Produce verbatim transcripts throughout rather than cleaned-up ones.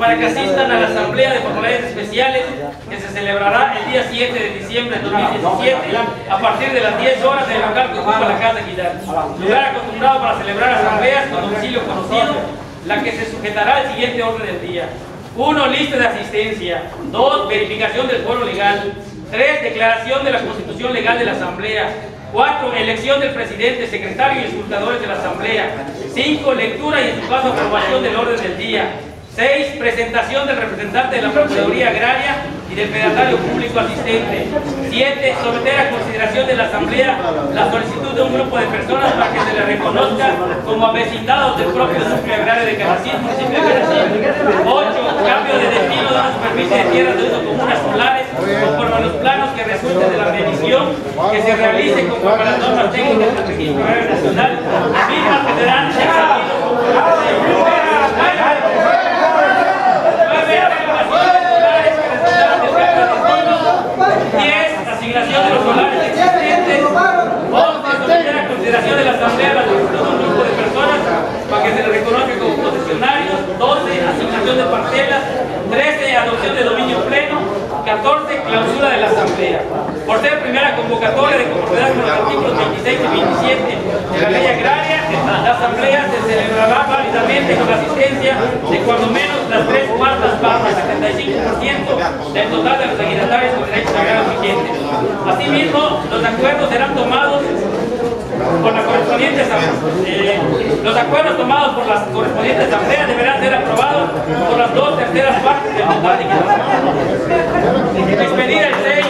para que asistan a la Asamblea de Populares Especiales que se celebrará el día siete de diciembre de dos mil diecisiete a partir de las diez horas en el local que ocupa la Casa Aguilar. Lugar acostumbrado para celebrar asambleas con domicilio conocido, la que se sujetará al siguiente orden del día. uno. Lista de asistencia. dos. Verificación del foro legal. tres. Declaración de la constitución legal de la Asamblea. cuatro. Elección del presidente, secretario y escrutadores de la Asamblea. cinco. Lectura y en su caso aprobación del orden del día. seis. Presentación del representante de la Procuraduría Agraria y del pedatario público asistente. siete. Someter a consideración de la Asamblea la solicitud de un grupo de personas para que se les reconozca como avecindados del propio núcleo agrario de Canacín, municipio de Canacín. ocho. Cambio de destino de una superficie de tierras de uso común a solares conforme a los planos que resulten de la medición que se realice conforme a las normas técnicas del Registro Agrario Nacional, mismas que serán examinadas diez. Asignación de los solares existentes. once. Someter a consideración de la Asamblea la solicitud de un grupo de personas para que se les reconozca como concesionarios. doce. Asignación de parcelas. trece. Adopción de dominio pleno. catorce. Clausura de la Asamblea. Por ser primera convocatoria de conformidad con los artículos veintiséis y veintisiete de la Ley Agraria, la Asamblea se celebrará válidamente con la asistencia de cuando menos las tres cuartas partes, setenta y cinco por ciento del total de los ejidatarios con derechos agrarios vigentes. Asimismo, los acuerdos serán tomados por la correspondiente asamblea. Eh, los acuerdos tomados por las correspondientes asambleas deberán ser aprobados por las dos terceras partes del total de ejidatarios. Expedir el seis.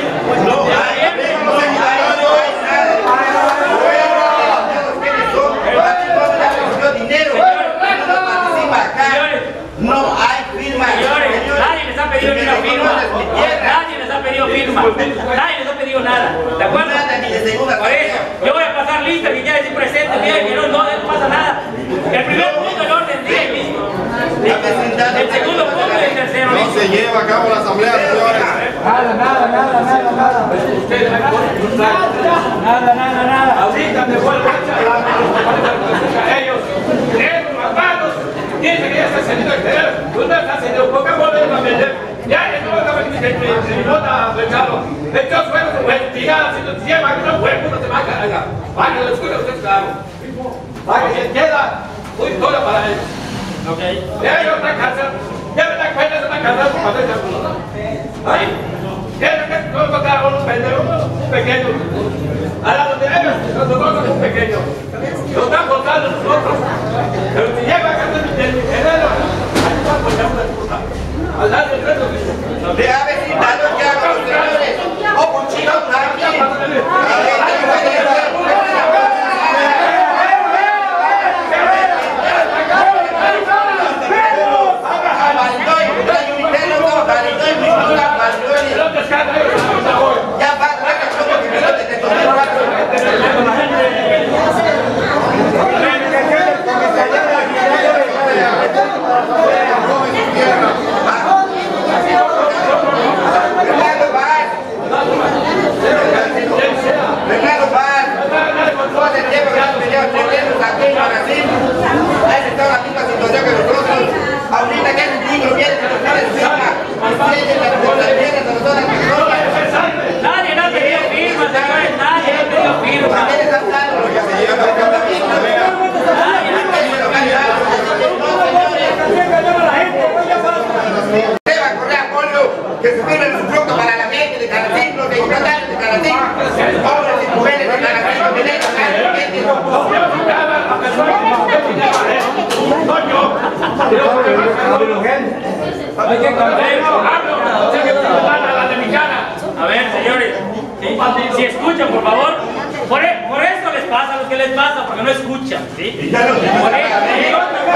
No hay firma. Señores, nadie les ha pedido ni una firma. Nadie les ha pedido firma. Nadie les ha pedido nada. ¿De acuerdo? Por eso, yo voy a pasar lista, que quiere decir presente, que no, no, no pasa nada. El primer punto, el orden día y listo. El segundo punto y el tercero. No se lleva a cabo la asamblea, señores. Nada, nada, nada, nada, nada. Nada, nada, nada. Ahorita me vuelvo a ellos. Negros, malvados. Dice que ya está saliendo el dinero. Tú no estás haciendo poca bola a vender. Ya, ya no va a acabar mi nota, Ricardo. Entonces, bueno, pues, diga, si no te lleva, que no puede, no te va a cargar. Vaya, lo escucha usted, claro. Vaya, que queda muy sola para ellos. Ok. Ya hay otra casa. Ya me da cuenta de una casa para hacer eso. Ahí. Ya que no encontraron unos pendejos pequeños. A la donde ellos, nosotros somos pequeños. Nos están contando nosotros. Pero si llega a casa del dinero, ahí está apoyando la puta. Al lado del resto. De avecindados que hagan los señores. O con chinos también. Ya va, ahorita que el niño viene que nos sale encima, Nadie no ha pedido firma, señores, nadie no ha pedido firma. Que se tienen un fruto para la gente de Canacín, los de Yucatán, de Canacín, hombres y mujeres de Canacín, los de Hay que cambiar. A ver, señores, ¿sí? Si escuchan, por favor, por, e por eso les pasa lo que les pasa, porque no escuchan, ¿sí? Por eso, ¿sí?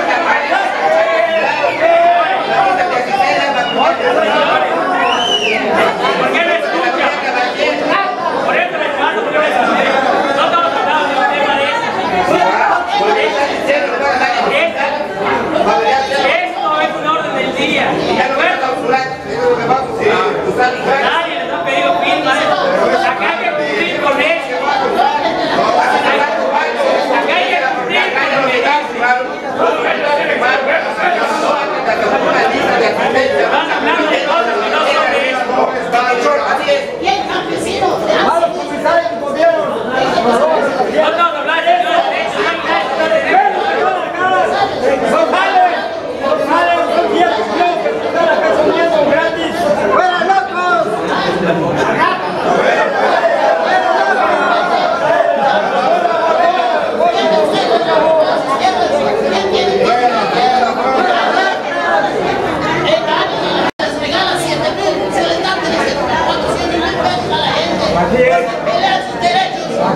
¿Por qué no escuchan? Por eso les pasa, porque no escuchan. No estamos hablando de un tema de eso. Esto es un orden del día. ¿De acuerdo? Nadie les ha pedido firma. Acá hay que cumplir con eso. Acá hay que cumplir con lo que dice.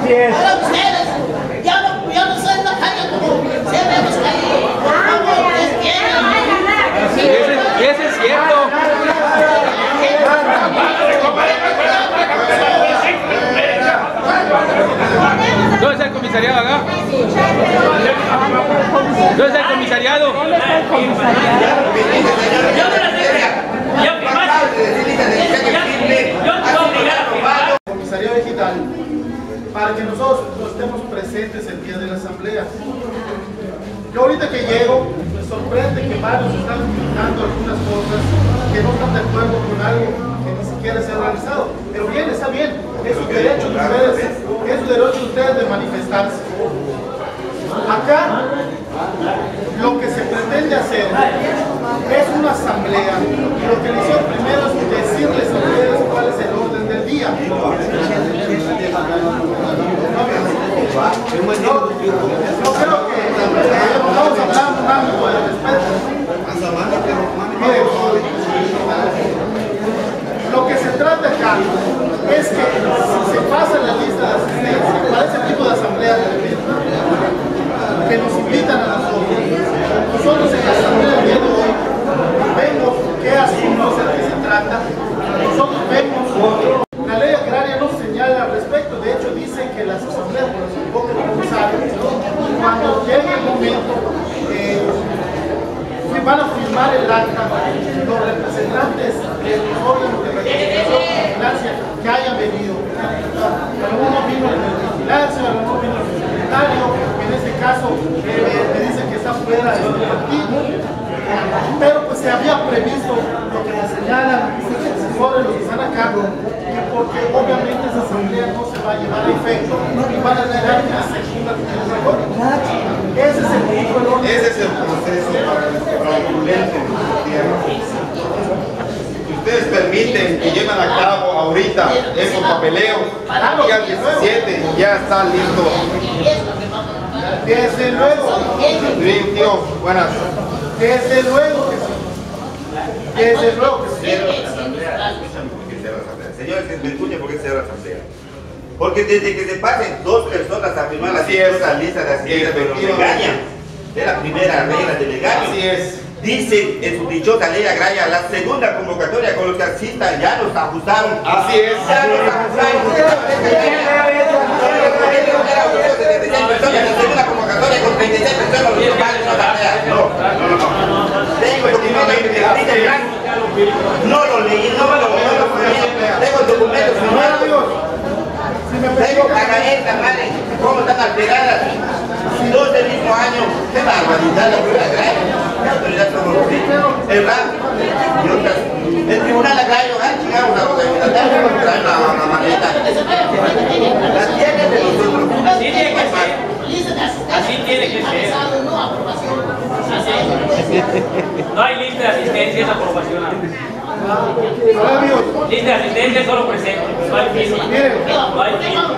Así es. Ahora ustedes, ya no, ya no soy la calle como siempre hemos caído. Como ustedes quieren. Y ese es cierto. ¿Dónde está el comisariado acá? ¿Dónde está el comisariado? Comisaría Digital, para que nosotros estemos presentes el día de la asamblea. Yo ahorita que llego, me sorprende que varios están criticando algunas cosas, que no están de acuerdo con algo que ni siquiera se ha realizado. Pero bien, está bien, es su derecho de ustedes, es su derecho de ustedes de manifestarse. Acá, lo que se pretende hacer es una asamblea. Lo que le hicieron primero es decirles a ustedes cuál es el orden del día. No creo que vamos a hablar un ámbito de respeto. Miren, lo que se trata acá es que si se pasa la lista de asistencia para ese tipo de asamblea que nos invitan a nosotros, nosotros en la asamblea del día de hoy vemos qué asuntos es el que se trata. Nosotros vemos, la ley agraria nos señala al respecto, de hecho dice que las asambleas por los enfoques necesarios, cuando llegue el momento, eh, van a firmar el acta los representantes de los órganos de representación y vigilancia que hayan venido. Algunos vino el de vigilancia, algunos vino el secretario, que en este caso eh, me dicen que está fuera del partido. Pero pues se había previsto lo que me señalan los asesores, los que están a cargo, que porque obviamente esa asamblea no se va a llevar a efecto y van a llegar una segunda reunión. Ese es el punto. Ese es el proceso fraudulento de la tierra. Si ustedes permiten que lleven a cabo ahorita esos papeleos, y al diecisiete ya está listo. Desde luego. Bien, tío, buenas. Desde luego que sí. Desde luego que sí. Señores, que me escuchen porque se cierra la asamblea. Porque desde que se pasen dos personas a firmar la lista de asistencia, pero nos engañan. Es la primera regla del engaño. Así es. Dice en su dichosa ley agraria, la segunda convocatoria con los que asistan ya nos ajustaron. Así es. Ya nos ajustaron. La segunda convocatoria con treinta y seis personas los locales no la vean. No, no, no, no. Tengo el documento que me dice el blanco. No lo leí, no me lo leí. Tengo el documento firmado. Tengo cagadetas, madre. ¿Cómo están alteradas? Dos del mismo año. Qué barbaridad la prueba agraria. La autoridad como el R A P y otras. El tribunal agrario, ah, chingamos a los representantes porque traen una maleta. La tienen de nosotros. Así tiene que ser. Así tiene que ser. No hay lista de asistencia, es aprobación. Lista de asistencia es solo presente. No hay firma. No hay firma.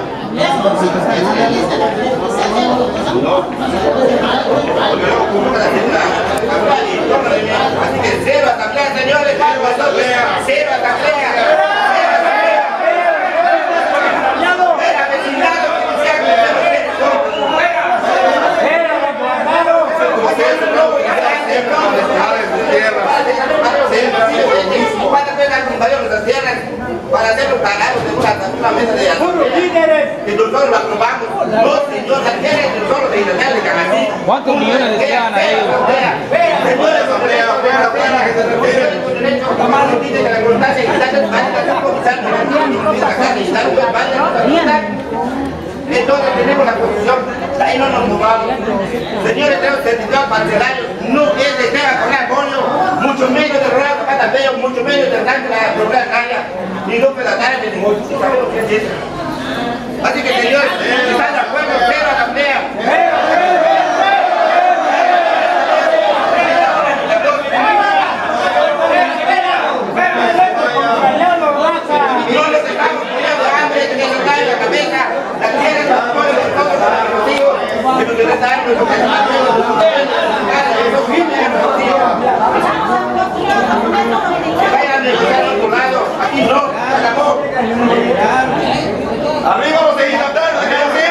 Así que cero asamblea, señores. Cero asamblea. Para hacerlo pagados de una mesa de asamblea. Y nosotros lo aprobamos. Los señores alquileres del solo de Israel de Canadí. ¿Cuántos millones les quedan a ellos? Señores, asamblea, afuera, afuera, que se refiere con derecho a tomar los líderes de la constancia y quitar el baño, que están comenzando a quitar el baño. Entonces tenemos la posición, ahí no nos movamos. Señores, tenemos certificados parcelarios, no es de Esteban Correa Bolio, mucho menos de Rueda Zapata, mucho menos de Santa la Correa Agraria, ni López Latara de negocio, sabemos qué es eso. Así que señores, si están de acuerdo, cero asamblea. No les estamos poniendo hambre, que nos cae la cabeza, la tierra nos pone los ojos a los motivos, que nos deben dar nuestro pensamiento, los fines de los motivos. Que vayan a negociar a otro lado, aquí no, se acabó. Arriba los legisladores,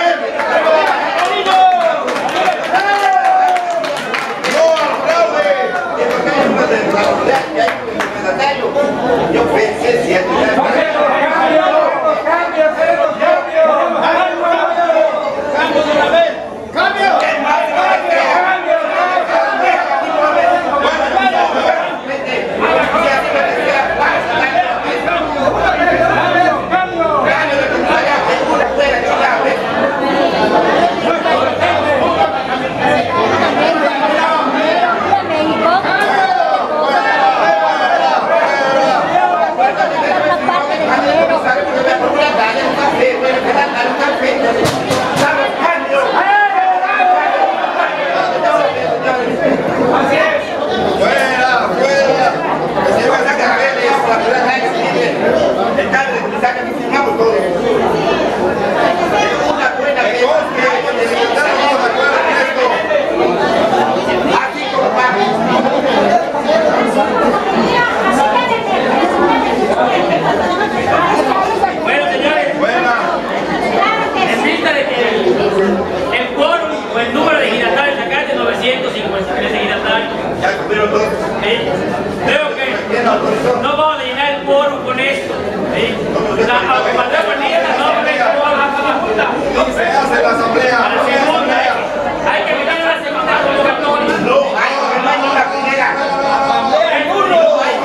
Sí. La autoridad política no me llevó a la junta. No se hace la asamblea. A la segunda, hay que venir a la segunda convocatoria. No, hay que no hay ni la primera. El burro. No hay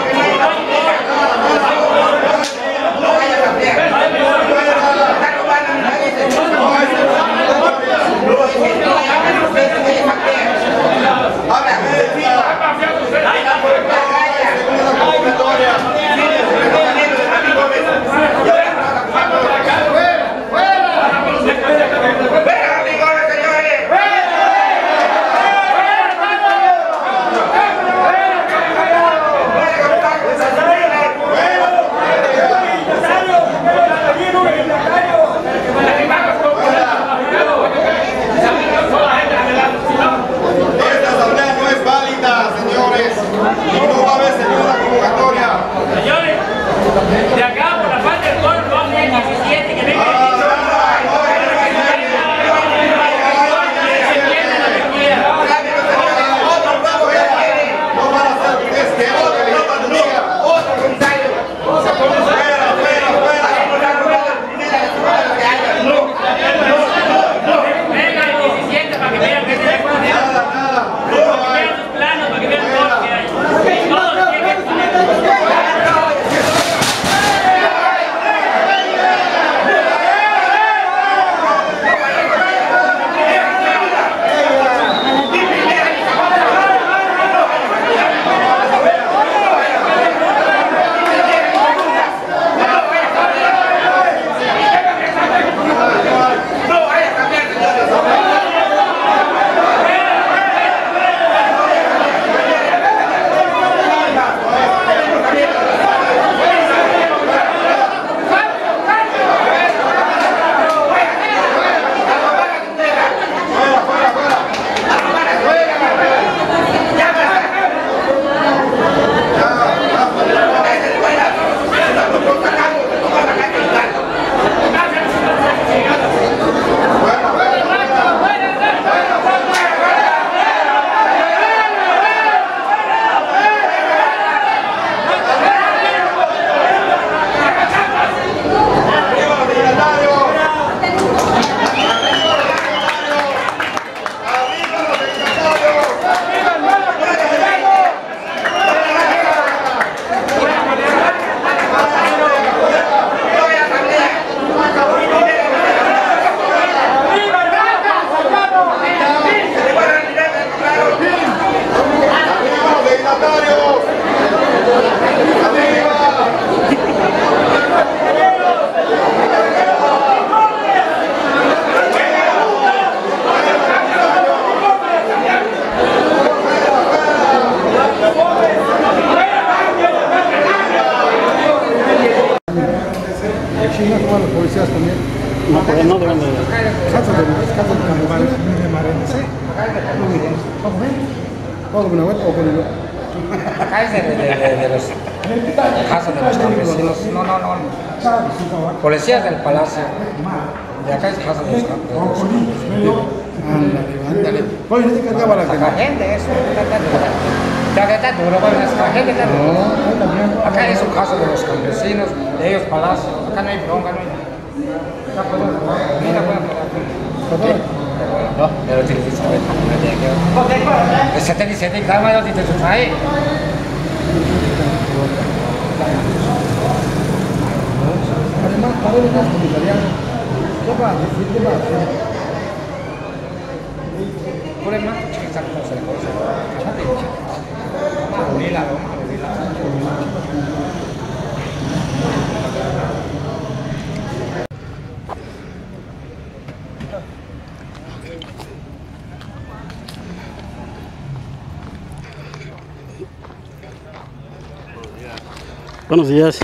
asamblea. Está robando a nadie. No, es que no hay asamblea. Ahora, de acá por la parte del pueblo vamos a ir diecisiete, que venga el diecisiete. No van a hacer ustedes que no diga. Otro comisario. Fuera, fuera, fuera. Venga el diecisiete para que vean que se le puede hacer. Para que vean sus planos, para que vean todo lo que hay. Todo lo que hay. Los policías también. No, pero no deben de... Casos de casos de carnavales. Sí. ¿Puedo con la vuelta o con el...? Acá es de, de, de, de los casos de los campesinos. No, no, no. Policías del palacio. De acá es casa de los campesinos. Ándale, ándale. Oye, ¿no te cargaba la Acá gente, eso. Ya que está duro, bueno, esta gente está duro. Acá es un caso de los campesinos, de ellos palacio. Acá no hay bronca, no hay nada. Acá puedo, mira, puedo. No, pero tiene que saber. El setenta y siete, cada uno tiene su traje. Además, para los comisariados, ¿qué va a decir? ¿Qué va a hacer? Por el mato, chiquita, como se le conoce. Marulila, ¿no? Marulila. Buenos días.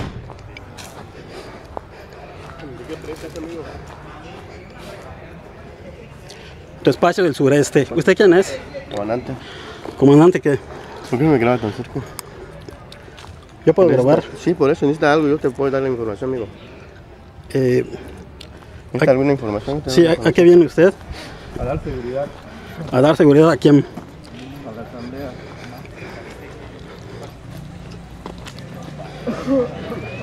Despacho del sureste. ¿Usted quién es? Comandante. ¿Comandante qué? ¿Por qué no me graba tan cerca? ¿Yo puedo grabar? Sí, por eso necesita algo, yo te puedo dar la información, amigo. Eh, ¿Necesita alguna información? Sí, ¿a, ¿a qué viene usted? A dar seguridad. ¿A dar seguridad a quién? A la asamblea.